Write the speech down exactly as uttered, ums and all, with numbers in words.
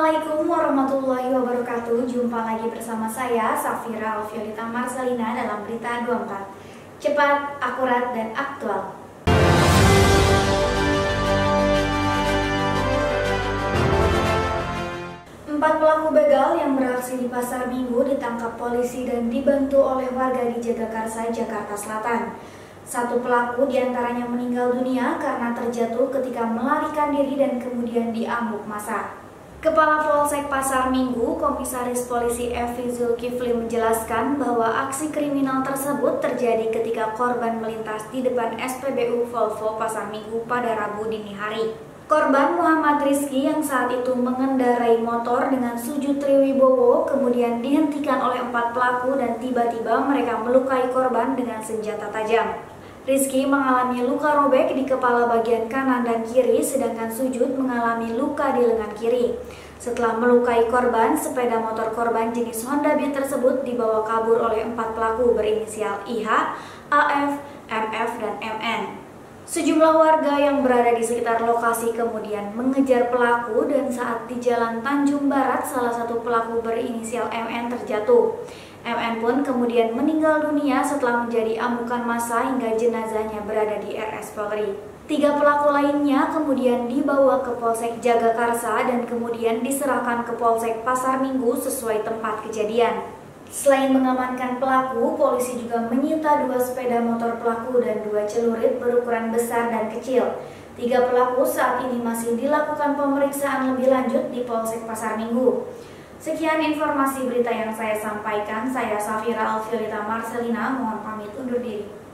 Assalamualaikum warahmatullahi wabarakatuh. Jumpa lagi bersama saya Safira Alfiolita Marcelina dalam Berita dua puluh empat. Cepat, akurat, dan aktual. Empat pelaku begal yang beraksi di Pasar Minggu ditangkap polisi dan dibantu oleh warga di Jagakarsa, Jakarta Selatan. Satu pelaku diantaranya meninggal dunia karena terjatuh ketika melarikan diri dan kemudian diamuk massa. Kepala Polsek Pasar Minggu, Komisaris Polisi Evi Zulkifli menjelaskan bahwa aksi kriminal tersebut terjadi ketika korban melintas di depan S P B U Volvo Pasar Minggu pada Rabu dini hari. Korban Muhammad Rizky yang saat itu mengendarai motor dengan Sujud Triwibowo kemudian dihentikan oleh empat pelaku dan tiba-tiba mereka melukai korban dengan senjata tajam. Rizky mengalami luka robek di kepala bagian kanan dan kiri, sedangkan Sujud mengalami luka di lengan kiri. Setelah melukai korban, sepeda motor korban jenis Honda Beat tersebut dibawa kabur oleh empat pelaku berinisial I H, A F, M F, dan M N. Sejumlah warga yang berada di sekitar lokasi kemudian mengejar pelaku dan saat di Jalan Tanjung Barat, salah satu pelaku berinisial M N terjatuh. M N pun kemudian meninggal dunia setelah menjadi amukan massa hingga jenazahnya berada di R S Polri. Tiga pelaku lainnya kemudian dibawa ke Polsek Jagakarsa dan kemudian diserahkan ke Polsek Pasar Minggu sesuai tempat kejadian. Selain mengamankan pelaku, polisi juga menyita dua sepeda motor pelaku dan dua celurit berukuran besar dan kecil. Tiga pelaku saat ini masih dilakukan pemeriksaan lebih lanjut di Polsek Pasar Minggu. Sekian informasi berita yang saya sampaikan. Saya Safira Alfiolita Marcelina, mohon pamit undur diri.